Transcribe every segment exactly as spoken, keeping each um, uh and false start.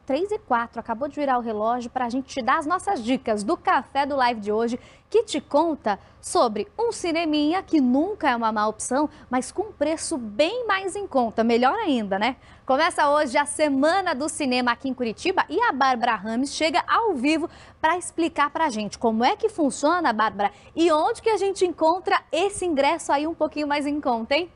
três e quatro, acabou de virar o relógio para a gente te dar as nossas dicas do Café do Live de hoje, que te conta sobre um cineminha que nunca é uma má opção, mas com preço bem mais em conta, melhor ainda, né? Começa hoje a Semana do Cinema aqui em Curitiba e a Bárbara Rames chega ao vivo para explicar para a gente como é que funciona, Bárbara, e onde que a gente encontra esse ingresso aí um pouquinho mais em conta, hein?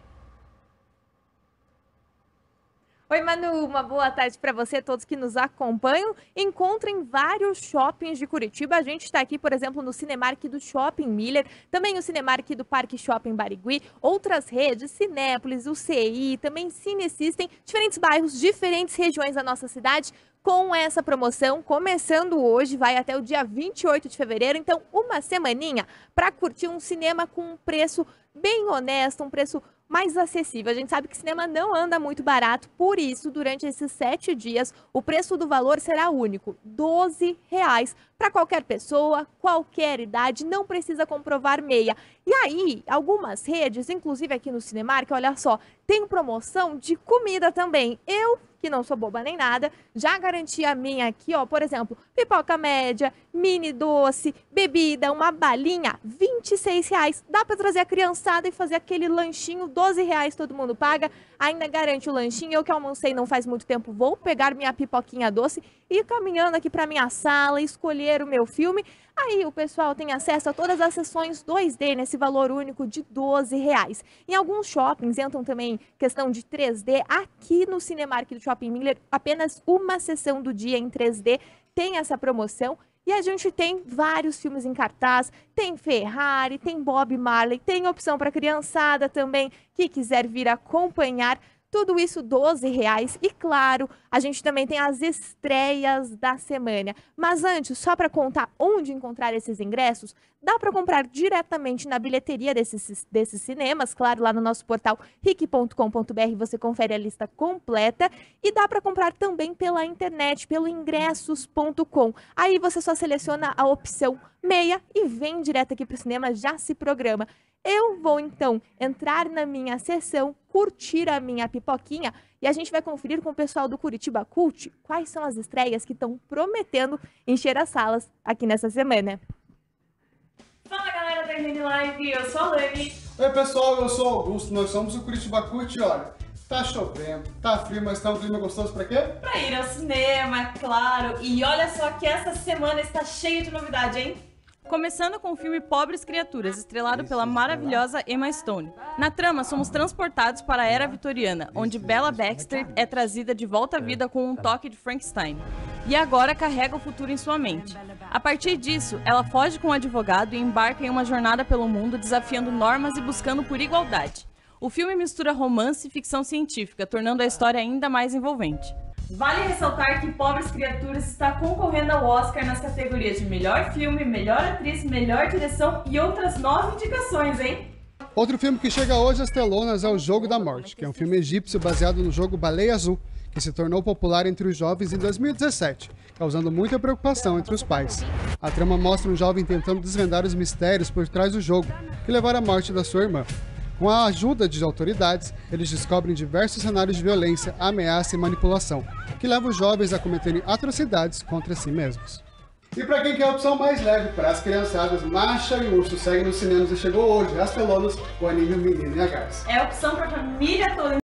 Oi, Manu, uma boa tarde para você, todos que nos acompanham. Encontrem vários shoppings de Curitiba. A gente está aqui, por exemplo, no Cinemark do Shopping Miller, também o Cinemark do Parque Shopping Barigui, outras redes, Cinépolis, U C I, também Cine System, diferentes bairros, diferentes regiões da nossa cidade, com essa promoção, começando hoje, vai até o dia vinte e oito de fevereiro. Então, uma semaninha para curtir um cinema com um preço bem honesto, um preço mais acessível. A gente sabe que cinema não anda muito barato, por isso, durante esses sete dias, o preço do valor será único, doze reais para qualquer pessoa, qualquer idade, não precisa comprovar meia. E aí, algumas redes, inclusive aqui no Cinemark, olha só, tem promoção de comida também. Eu, que não sou boba nem nada, já garanti a minha aqui, ó, por exemplo, pipoca média, mini doce, bebida, uma balinha, vinte e seis reais. Dá para trazer a criançada e fazer aquele lanchinho, doze reais todo mundo paga, ainda garante o lanchinho. Eu que almocei não faz muito tempo, vou pegar minha pipoquinha doce e ir caminhando aqui para minha sala, escolher o meu filme. Aí o pessoal tem acesso a todas as sessões dois D nesse valor único de doze reais. Em alguns shoppings entram também questão de três D. Aqui no Cinemark do Shopping Miller, apenas uma sessão do dia em três D tem essa promoção. E a gente tem vários filmes em cartaz, tem Ferrari, tem Bob Marley, tem opção para criançada também, que quiser vir acompanhar. Tudo isso doze reais e, claro, a gente também tem as estreias da semana. Mas antes, só para contar onde encontrar esses ingressos, dá para comprar diretamente na bilheteria desses, desses cinemas, claro, lá no nosso portal ric ponto com ponto br você confere a lista completa, e dá para comprar também pela internet, pelo ingressos ponto com. Aí você só seleciona a opção meia e vem direto aqui para o cinema, já se programa. Eu vou, então, entrar na minha sessão, curtir a minha pipoquinha e a gente vai conferir com o pessoal do Curitiba Cult quais são as estreias que estão prometendo encher as salas aqui nessa semana. Fala, galera da R N Live, eu sou a Lani. Oi, pessoal, eu sou o Augusto, nós somos o Curitiba Cult e olha, tá chovendo, tá frio, mas tá um clima gostoso pra quê? Pra ir ao cinema, claro. E olha só que essa semana está cheia de novidade, hein? Começando com o filme Pobres Criaturas, estrelado pela maravilhosa Emma Stone. Na trama, somos transportados para a Era Vitoriana, onde Bella Baxter é trazida de volta à vida com um toque de Frankenstein. E agora carrega o futuro em sua mente. A partir disso, ela foge com um advogado e embarca em uma jornada pelo mundo, desafiando normas e buscando por igualdade. O filme mistura romance e ficção científica, tornando a história ainda mais envolvente. Vale ressaltar que Pobres Criaturas está concorrendo ao Oscar nas categorias de melhor filme, melhor atriz, melhor direção e outras nove indicações, hein? Outro filme que chega hoje às telonas é O Jogo da Morte, que é um filme egípcio baseado no jogo Baleia Azul, que se tornou popular entre os jovens em dois mil e dezessete, causando muita preocupação entre os pais. A trama mostra um jovem tentando desvendar os mistérios por trás do jogo, que levaram à morte da sua irmã. Com a ajuda de autoridades, eles descobrem diversos cenários de violência, ameaça e manipulação, que levam os jovens a cometerem atrocidades contra si mesmos. E para quem quer a opção mais leve para as criançadas, Masha e Urso segue nos cinemas e chegou hoje às telonas o anime Menina e a Garça. É a opção para a família toda.